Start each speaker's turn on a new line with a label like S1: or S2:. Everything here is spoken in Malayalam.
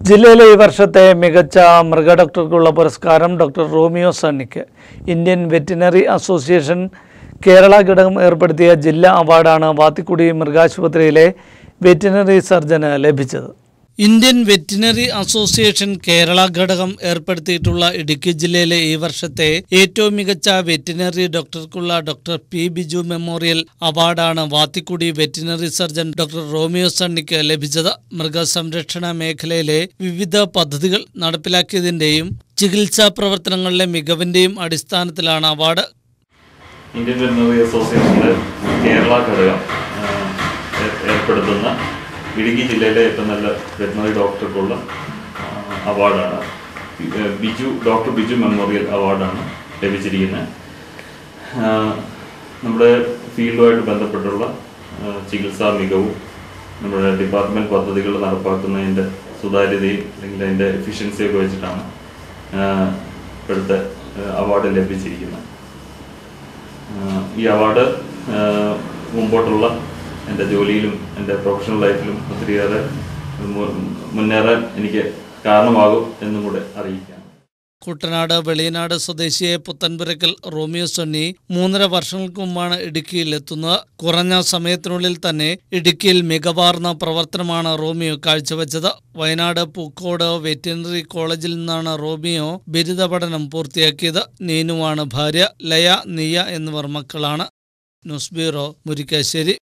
S1: ജില്ലയിലെ ഈ വർഷത്തെ മികച്ച മൃഗഡോക്ടർക്കുള്ള പുരസ്കാരം ഡോക്ടർ റോമിയോ സണ്ണിക്ക് ഇന്ത്യൻ വെറ്റിനറി അസോസിയേഷൻ കേരള ഘടകം ഏർപ്പെടുത്തിയ ജില്ലാ അവാർഡാണ് വാത്തിക്കുടി മൃഗാശുപത്രിയിലെ വെറ്റിനറി സർജന് ലഭിച്ചത്. ഇന്ത്യൻ വെറ്റിനറി അസോസിയേഷൻ കേരള ഘടകം ഏർപ്പെടുത്തിയിട്ടുള്ള ഇടുക്കി ജില്ലയിലെ ഈ വർഷത്തെ ഏറ്റവും മികച്ച വെറ്റിനറി ഡോക്ടർക്കുള്ള ഡോക്ടർ പി ബിജു മെമ്മോറിയൽ അവാർഡാണ് Vathikudy veterinary surgeon doctor Romeo സണ്ണിക്ക് ലഭിച്ചത്. മൃഗസംരക്ഷണ മേഖലയിലെ വിവിധ പദ്ധതികൾ നടപ്പിലാക്കിയതിന്റെയും ചികിത്സാ പ്രവർത്തനങ്ങളിലെ മികവിന്റെയും അടിസ്ഥാനത്തിലാണ് അവാർഡ്.
S2: ഇന്ത്യൻ വെറ്റിനറി അസോസിയേഷന്റെ കേരള ഘടകം ഏർപ്പെടുത്തുന്ന ഇടുക്കി ജില്ലയിലെ ഏറ്റവും നല്ല വെറ്റിനറി ഡോക്ടർക്കുള്ള അവാർഡാണ് ഡോക്ടർ ബിജു മെമ്മോറിയൽ അവാർഡാണ് ലഭിച്ചിരിക്കുന്നത്. നമ്മുടെ ഫീൽഡുമായിട്ട് ബന്ധപ്പെട്ടുള്ള ചികിത്സാ മികവും നമ്മുടെ ഡിപ്പാർട്ട്മെൻറ്റ് പദ്ധതികൾ നടപ്പാക്കുന്നതിൻ്റെ സുതാര്യതയും അല്ലെങ്കിൽ അതിൻ്റെ എഫിഷ്യൻസിയൊക്കെ വെച്ചിട്ടാണ് ഇപ്പോഴത്തെ അവാർഡ് ലഭിച്ചിരിക്കുന്നത്. ഈ അവാർഡ് മുമ്പോട്ടുള്ള എൻ്റെ ജോലിയിലും എൻ്റെ പ്രൊഫഷണൽ ലൈഫിലും ഒത്തിരിയേറെ മുന്നേറാൻ എനിക്ക് കാരണമാകും എന്നും കൂടെ അറിയിക്കാം.
S1: കുട്ടനാട് വെളിയനാട് സ്വദേശിയെ പുത്തൻപുരയ്ക്കൽ റോമിയോ സണ്ണി 3.5 വർഷങ്ങൾക്ക് മുമ്പാണ് ഇടുക്കിയിൽ എത്തുന്നത്. കുറഞ്ഞ സമയത്തിനുള്ളിൽ തന്നെ ഇടുക്കിയിൽ മികവാർന്ന പ്രവർത്തനമാണ് റോമിയോ കാഴ്ചവെച്ചത്. വയനാട് പൂക്കോട് വെറ്റിനറി കോളേജിൽ നിന്നാണ് റോമിയോ ബിരുദ പഠനം പൂർത്തിയാക്കിയത്. നീനുവാണ് ഭാര്യ. ലയ, നിയ എന്നിവർ മക്കളാണ്. News bureau, Murickassery.